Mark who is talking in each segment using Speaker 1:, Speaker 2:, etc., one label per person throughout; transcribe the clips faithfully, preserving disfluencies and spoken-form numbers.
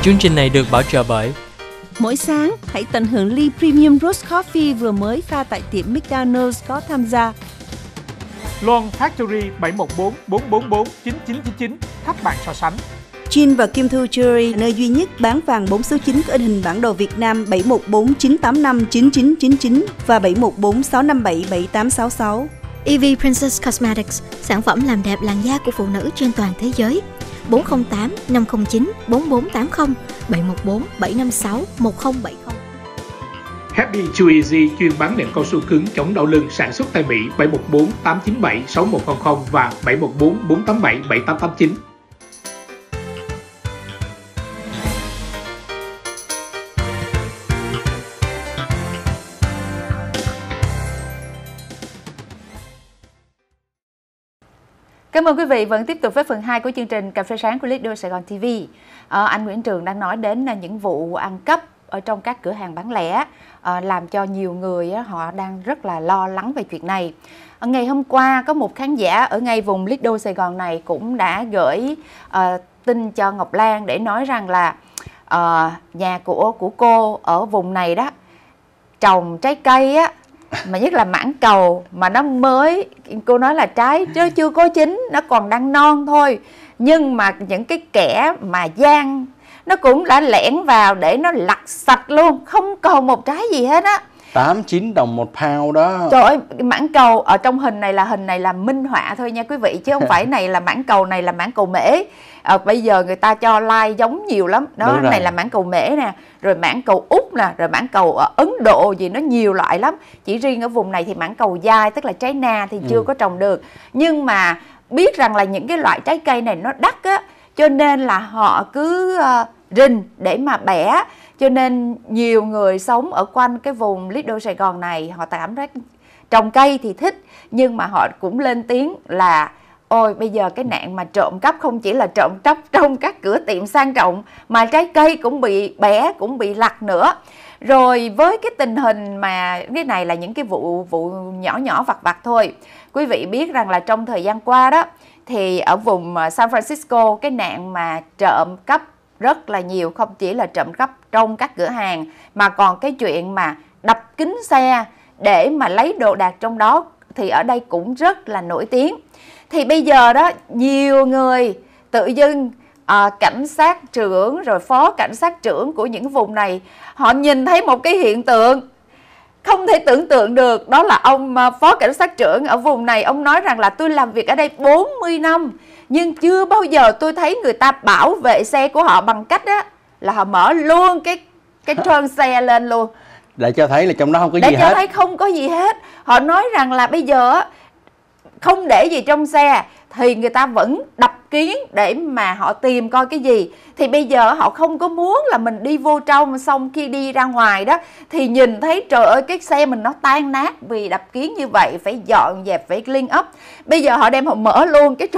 Speaker 1: Chương trình này được bảo trợ bởi
Speaker 2: mỗi sáng hãy tận hưởng ly Premium Roast Coffee vừa mới pha tại tiệm McDonald's có tham gia.
Speaker 3: Loan Factory bảy một bốn bốn bốn bốn chín chín chín chín, tháp bạn so sánh.
Speaker 2: Chin và Kim Thu Jewelry, nơi duy nhất bán vàng bốn số chín có in hình bản đồ Việt Nam bảy một bốn chín tám năm chín chín chín chín và bảy một bốn sáu năm bảy bảy tám sáu sáu.
Speaker 4: e vê Princess Cosmetics, sản phẩm làm đẹp làn da của phụ nữ trên toàn thế giới. bốn không tám năm không chín bốn bốn tám không, bảy một bốn bảy năm sáu một không bảy không.
Speaker 3: Happy Chew Easy chuyên bán nệm cao su cứng chống đau lưng, sản xuất tại Mỹ bảy một bốn tám chín bảy sáu một không không và bảy một bốn bốn tám bảy bảy tám tám chín.
Speaker 5: Cảm ơn quý vị vẫn tiếp tục với phần hai của chương trình Cà phê sáng của Leader Sài Gòn ti vi. À, anh Nguyễn Trường đang nói đến những vụ ăn cắp ở trong các cửa hàng bán lẻ, à, làm cho nhiều người á, họ đang rất là lo lắng về chuyện này. À, ngày hôm qua có một khán giả ở ngay vùng Leader Sài Gòn này cũng đã gửi à, tin cho Ngọc Lan để nói rằng là à, nhà của của cô ở vùng này đó trồng trái cây á, mà nhất là mãng cầu mà nó mới, cô nói là trái chứ chưa có chín, nó còn đang non thôi, nhưng mà những cái kẻ mà gian nó cũng đã lẻn vào để nó lặt sạch luôn, không còn một trái gì hết á.
Speaker 6: Tám chín đồng một pound đó.
Speaker 5: Trời ơi, mãng cầu ở trong hình này là hình này là minh họa thôi nha quý vị, chứ không phải này là mãng cầu, này là mãng cầu mễ. À, bây giờ người ta cho like giống nhiều lắm đó. Này là mãng cầu mễ nè, rồi mãng cầu Úc nè, rồi mãng cầu ở Ấn Độ gì, nó nhiều loại lắm. Chỉ riêng ở vùng này thì mãng cầu dai, tức là trái na thì chưa ừ. có trồng được. Nhưng mà biết rằng là những cái loại trái cây này nó đắt á, cho nên là họ cứ uh, rình để mà bẻ. Cho nên nhiều người sống ở quanh cái vùng Leader Sài Gòn này họ cảm thấy trồng cây thì thích, nhưng mà họ cũng lên tiếng là ôi bây giờ cái nạn mà trộm cắp không chỉ là trộm cắp trong các cửa tiệm sang trọng, mà trái cây cũng bị bẻ, cũng bị lặt nữa. Rồi với cái tình hình mà cái này là những cái vụ vụ nhỏ nhỏ vặt vặt thôi. Quý vị biết rằng là trong thời gian qua đó thì ở vùng San Francisco cái nạn mà trộm cắp rất là nhiều, không chỉ là trộm cắp trong các cửa hàng mà còn cái chuyện mà đập kính xe để mà lấy đồ đạc trong đó thì ở đây cũng rất là nổi tiếng. Thì bây giờ đó nhiều người tự dưng à, cảnh sát trưởng rồi phó cảnh sát trưởng của những vùng này họ nhìn thấy một cái hiện tượng không thể tưởng tượng được. Đó là ông phó cảnh sát trưởng ở vùng này, ông nói rằng là tôi làm việc ở đây bốn mươi năm nhưng chưa bao giờ tôi thấy người ta bảo vệ xe của họ bằng cách đó là họ mở luôn cái cái trơn xe lên luôn,
Speaker 6: để cho thấy là trong đó không có
Speaker 5: để
Speaker 6: gì
Speaker 5: cho
Speaker 6: hết.
Speaker 5: thấy không có gì hết. Họ nói rằng là bây giờ không để gì trong xe thì người ta vẫn đập kiến để mà họ tìm coi cái gì. Thì bây giờ họ không có muốn là mình đi vô trong, xong khi đi ra ngoài đó thì nhìn thấy trời ơi cái xe mình nó tan nát vì đập kiến như vậy, phải dọn dẹp, phải clean up. Bây giờ họ đem họ mở luôn cái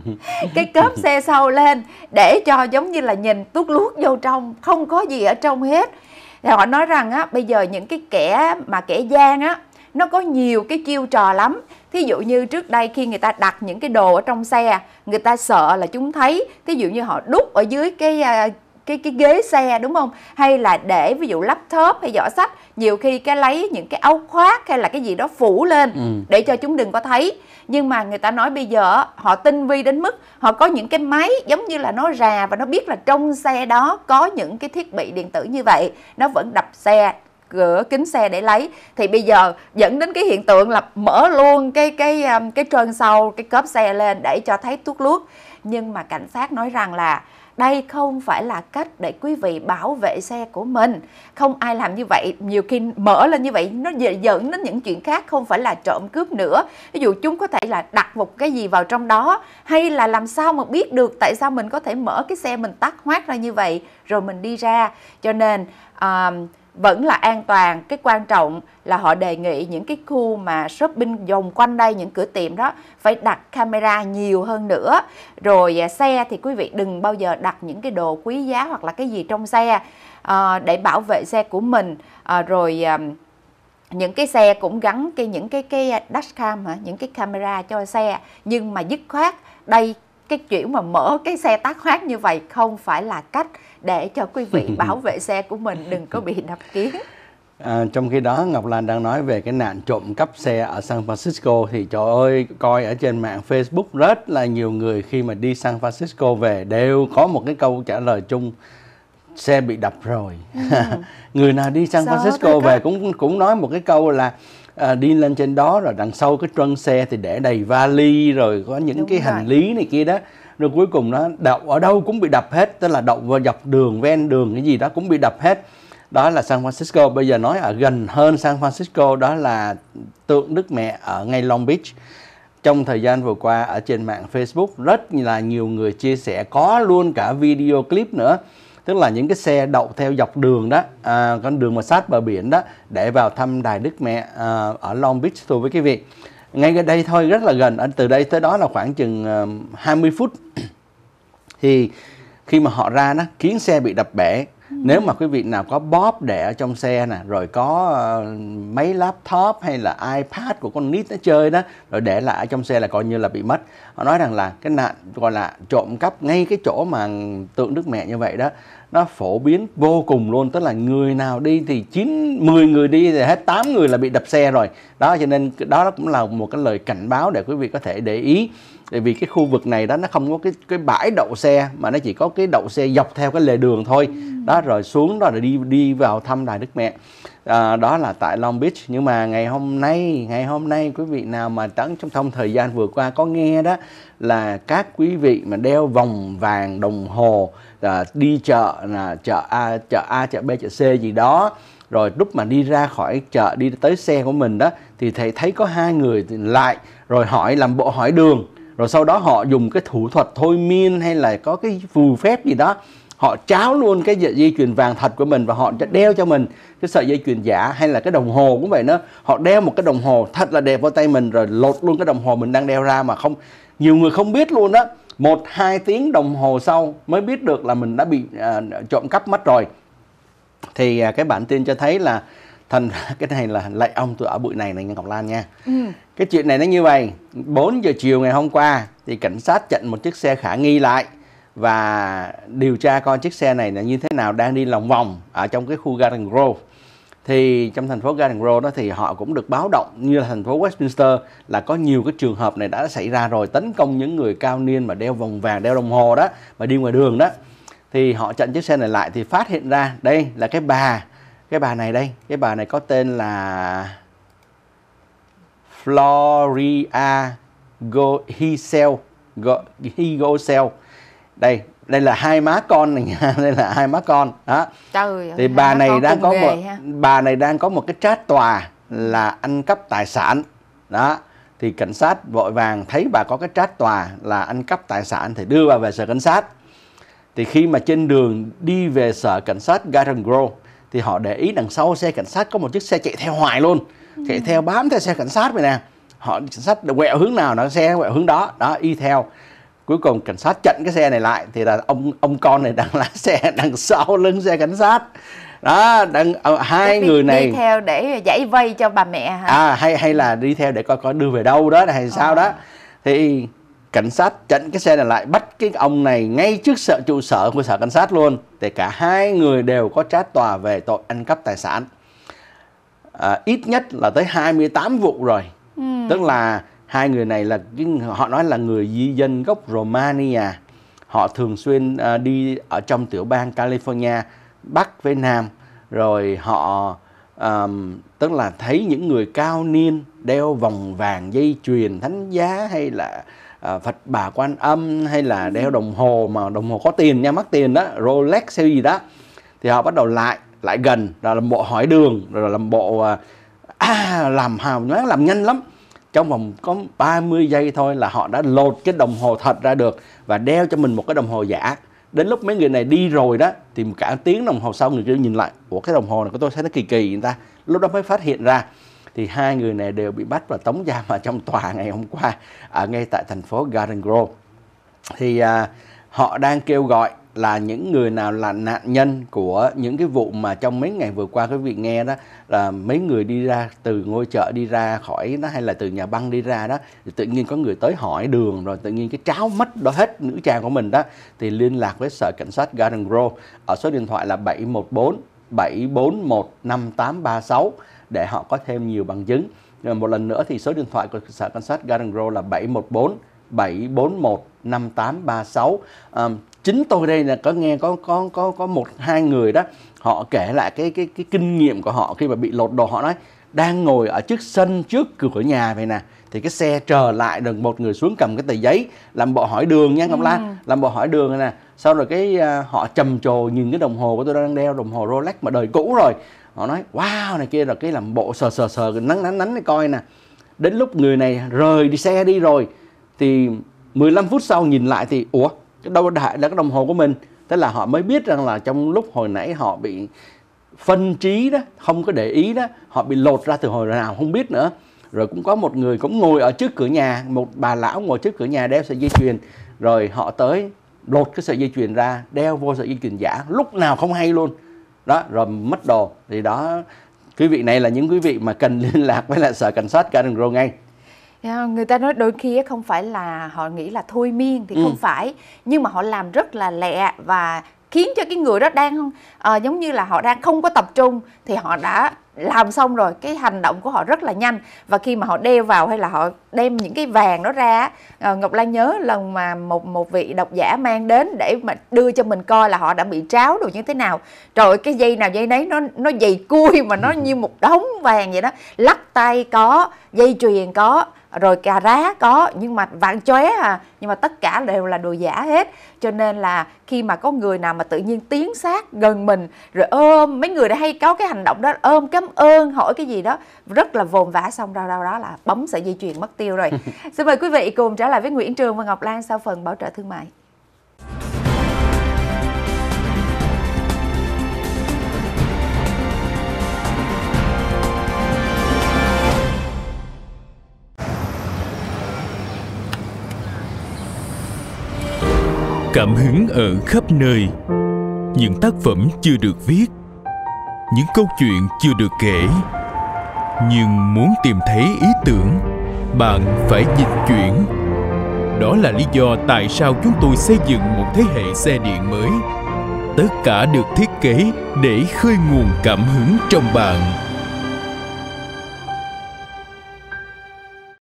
Speaker 5: cái cốp xe sau lên để cho giống như là nhìn tuốt luốt vô trong, không có gì ở trong hết. Thì họ nói rằng á bây giờ những cái kẻ mà kẻ gian á nó có nhiều cái chiêu trò lắm. Thí dụ như trước đây khi người ta đặt những cái đồ ở trong xe, người ta sợ là chúng thấy, thí dụ như họ đút ở dưới cái cái cái ghế xe đúng không? Hay là để ví dụ laptop hay giỏ sách, nhiều khi cái lấy những cái áo khoác hay là cái gì đó phủ lên ừ. để cho chúng đừng có thấy. Nhưng mà người ta nói bây giờ họ tinh vi đến mức họ có những cái máy giống như là nó rà và nó biết là trong xe đó có những cái thiết bị điện tử như vậy, nó vẫn đập xe, cửa kính xe để lấy. Thì bây giờ dẫn đến cái hiện tượng là mở luôn cái cái cái trơn sau, cái cốp xe lên để cho thấy tuốt luốt. Nhưng mà cảnh sát nói rằng là đây không phải là cách để quý vị bảo vệ xe của mình. Không ai làm như vậy. Nhiều khi mở lên như vậy nó dẫn đến những chuyện khác, không phải là trộm cướp nữa. Ví dụ chúng có thể là đặt một cái gì vào trong đó, hay là làm sao mà biết được tại sao mình có thể mở cái xe mình tắt hoát ra như vậy rồi mình đi ra. Cho nên uh, vẫn là an toàn. Cái quan trọng là họ đề nghị những cái khu mà shopping vòng quanh đây, những cửa tiệm đó phải đặt camera nhiều hơn nữa. Rồi xe thì quý vị đừng bao giờ đặt những cái đồ quý giá hoặc là cái gì trong xe à, để bảo vệ xe của mình. à, Rồi à, những cái xe cũng gắn cái những cái cái dashcam hả, những cái camera cho xe, nhưng mà dứt khoát đây cái chuyện mà mở cái xe tác khoát như vậy không phải là cách để cho quý vị bảo vệ xe của mình đừng có bị đập kiến.
Speaker 6: À, trong khi đó Ngọc Lan đang nói về cái nạn trộm cắp xe ở San Francisco, thì trời ơi, coi ở trên mạng Facebook rất là nhiều người khi mà đi San Francisco về đều có một cái câu trả lời chung: xe bị đập rồi. Ừ. Người nào đi San Francisco về cũng cũng nói một cái câu là à, đi lên trên đó rồi đằng sau cái trunk xe thì để đầy vali, rồi có những Đúng cái rồi. hành lý này kia đó, rồi cuối cùng nó đậu ở đâu cũng bị đập hết, tức là đậu vào dọc đường, ven đường cái gì đó cũng bị đập hết. Đó là San Francisco. Bây giờ nói ở gần hơn San Francisco, đó là tượng Đức Mẹ ở ngay Long Beach. Trong thời gian vừa qua ở trên mạng Facebook rất là nhiều người chia sẻ, có luôn cả video clip nữa, tức là những cái xe đậu theo dọc đường đó, à, con đường mà sát bờ biển đó, để vào thăm đài Đức Mẹ à, ở Long Beach thôi với quý vị. Ngay gần đây thôi, rất là gần, từ đây tới đó là khoảng chừng uh, hai mươi phút. Thì khi mà họ ra đó, kiến xe bị đập bể. Nếu mà quý vị nào có bóp để ở trong xe nè, rồi có uh, mấy laptop hay là iPad của con nít nó chơi đó, rồi để lại ở trong xe là coi như là bị mất. Họ nói rằng là cái nạn gọi là trộm cắp ngay cái chỗ mà tượng Đức Mẹ như vậy đó, nó phổ biến vô cùng luôn. Tức là người nào đi thì chín, mười người đi thì hết tám người là bị đập xe rồi. Đó, cho nên đó cũng là một cái lời cảnh báo để quý vị có thể để ý. Tại vì cái khu vực này đó nó không có cái cái bãi đậu xe, mà nó chỉ có cái đậu xe dọc theo cái lề đường thôi. Đó, rồi xuống đó rồi đi đi vào thăm đài Đức Mẹ. À, đó là tại Long Beach. Nhưng mà ngày hôm nay, ngày hôm nay quý vị nào mà trong trong thời gian vừa qua có nghe đó là các quý vị mà đeo vòng vàng đồng hồ, à, đi chợ là chợ A, chợ A, chợ B, chợ C gì đó, rồi lúc mà đi ra khỏi chợ đi tới xe của mình đó thì thầy thấy có hai người lại rồi hỏi, làm bộ hỏi đường, rồi sau đó họ dùng cái thủ thuật thôi miên hay là có cái phù phép gì đó, họ tráo luôn cái dây chuyền vàng thật của mình và họ đeo cho mình cái sợi dây chuyền giả. Hay là cái đồng hồ cũng vậy nữa, họ đeo một cái đồng hồ thật là đẹp vào tay mình rồi lột luôn cái đồng hồ mình đang đeo ra, mà không, nhiều người không biết luôn đó. Một hai tiếng đồng hồ sau mới biết được là mình đã bị à, trộm cắp mất rồi. Thì à, cái bản tin cho thấy là thành cái này là lạy ông tôi ở bụi này này Ngọc Lan nha. Ừ. Cái chuyện này nó như vậy: bốn giờ chiều ngày hôm qua thì cảnh sát chặn một chiếc xe khả nghi lại và điều tra coi chiếc xe này là như thế nào, đang đi lòng vòng ở trong cái khu Garden Grove. Thì trong thành phố Garden Grove đó thì họ cũng được báo động như là thành phố Westminster là có nhiều cái trường hợp này đã xảy ra rồi, tấn công những người cao niên mà đeo vòng vàng, đeo đồng hồ đó, mà đi ngoài đường đó. Thì họ chặn chiếc xe này lại thì phát hiện ra đây là cái bà, cái bà này đây, cái bà này có tên là Floria Hisel, Higosel. Đây, đây là hai má con này nha, đây là hai má con đó. Trời thì ơi, bà này đang có một ha. bà này đang có một cái trát tòa là ăn cắp tài sản đó. Thì cảnh sát vội vàng thấy bà có cái trát tòa là ăn cắp tài sản thì đưa bà về sở cảnh sát. Thì khi mà trên đường đi về sở cảnh sát Garden Grove thì họ để ý đằng sau xe cảnh sát có một chiếc xe chạy theo hoài luôn, chạy theo bám theo xe cảnh sát vậy nè. Họ cảnh sát quẹo hướng nào nó xe quẹo hướng đó, đó y theo. Cuối cùng cảnh sát chặn cái xe này lại thì là ông ông con này đang lái xe đằng sau lưng xe cảnh sát. Đó, đang uh, hai
Speaker 5: đi,
Speaker 6: người này
Speaker 5: đi theo để giải vây cho bà mẹ hả?
Speaker 6: À hay hay là đi theo để coi coi đưa về đâu đó hay sao à. đó. Thì cảnh sát chặn cái xe này lại, bắt cái ông này ngay trước sở trụ sở của sở cảnh sát luôn. Thì cả hai người đều có trát tòa về tội ăn cắp tài sản. À, ít nhất là tới hai mươi tám vụ rồi. Ừ. Tức là hai người này là họ nói là người di dân gốc Romania. Họ thường xuyên uh, đi ở trong tiểu bang California, Bắc với Nam. Rồi họ um, tức là thấy những người cao niên đeo vòng vàng, dây chuyền thánh giá, hay là uh, Phật Bà Quan Âm, hay là đeo đồng hồ mà đồng hồ có tiền nha, mắc tiền đó, Rolex hay gì đó. Thì họ bắt đầu lại lại gần, rồi làm bộ hỏi đường, rồi làm bộ uh, à, làm hào nhoáng, làm nhanh lắm. Trong vòng có ba mươi giây thôi là họ đã lột cái đồng hồ thật ra được và đeo cho mình một cái đồng hồ giả. Đến lúc mấy người này đi rồi đó thì cả tiếng đồng hồ sau người kia nhìn lại, ủa cái đồng hồ này của tôi thấy nó kỳ kỳ người ta. Lúc đó mới phát hiện ra. Thì hai người này đều bị bắt và tống giam ở trong tòa ngày hôm qua ở ngay tại thành phố Garden Grove. Thì à, họ đang kêu gọi là những người nào là nạn nhân của những cái vụ mà trong mấy ngày vừa qua quý vị nghe đó, là mấy người đi ra từ ngôi chợ đi ra khỏi đó, hay là từ nhà băng đi ra đó, thì tự nhiên có người tới hỏi đường, rồi tự nhiên cái tráo mất đó hết nữ trang của mình đó, thì liên lạc với sở cảnh sát Garden Grove ở số điện thoại là bảy một bốn bảy bốn một năm tám ba sáu để họ có thêm nhiều bằng chứng. Rồi một lần nữa thì số điện thoại của sở cảnh sát Garden Grove là bảy một bốn bảy bốn một năm tám ba sáu. À, chính tôi đây là có nghe có có có có một hai người đó, họ kể lại cái cái cái kinh nghiệm của họ khi mà bị lột đồ. Họ nói đang ngồi ở trước sân trước cửa nhà vậy nè, thì cái xe trở lại, được một người xuống cầm cái tờ giấy làm bộ hỏi đường nha Ngọc Lan, ừ. làm bộ hỏi đường này nè. Sau rồi cái uh, họ trầm trồ nhìn cái đồng hồ của tôi đang đeo, đồng hồ Rolex mà đời cũ rồi. Họ nói wow này kia, rồi cái làm bộ sờ sờ sờ nắn nắn nắn để coi nè. Đến lúc người này rời đi xe đi rồi thì mười lăm phút sau nhìn lại thì ủa cái đâu đại là cái đồng hồ của mình. Thế là họ mới biết rằng là trong lúc hồi nãy họ bị phân trí đó, không có để ý đó, họ bị lột ra từ hồi nào không biết nữa. Rồi cũng có một người cũng ngồi ở trước cửa nhà, một bà lão ngồi trước cửa nhà đeo sợi dây chuyền, rồi họ tới lột cái sợi dây chuyền ra, đeo vô sợi dây chuyền giả, lúc nào không hay luôn đó, rồi mất đồ. Thì đó, quý vị này là những quý vị mà cần liên lạc với lại sở cảnh sát Garden Grove ngay.
Speaker 5: Người ta nói đôi khi không phải là họ nghĩ là thôi miên thì ừ. không phải, nhưng mà họ làm rất là lẹ và khiến cho cái người đó đang uh, giống như là họ đang không có tập trung thì họ đã làm xong rồi. Cái hành động của họ rất là nhanh, và khi mà họ đeo vào hay là họ đem những cái vàng đó ra, uh, Ngọc Lan nhớ lần mà một một vị độc giả mang đến để mà đưa cho mình coi là họ đã bị tráo được như thế nào. Trời ơi, cái dây nào dây nấy nó nó dày cui mà nó như một đống vàng vậy đó, lắc tay có, dây chuyền có, rồi cà rá có, nhưng mà vàng chóe à, nhưng mà tất cả đều là đồ giả hết. Cho nên là khi mà có người nào mà tự nhiên tiến sát gần mình rồi ôm, mấy người đã hay có cái hành động đó, ôm cảm ơn, hỏi cái gì đó rất là vồn vã, xong ra đâu đó là bấm sợi dây chuyền mất tiêu rồi. Xin mời quý vị cùng trở lại với Nguyễn Trường và Ngọc Lan sau phần bảo trợ thương mại.
Speaker 1: Cảm hứng ở khắp nơi, những tác phẩm chưa được viết, những câu chuyện chưa được kể. Nhưng muốn tìm thấy ý tưởng, bạn phải dịch chuyển. Đó là lý do tại sao chúng tôi xây dựng một thế hệ xe điện mới. Tất cả được thiết kế để khơi nguồn cảm hứng trong bạn.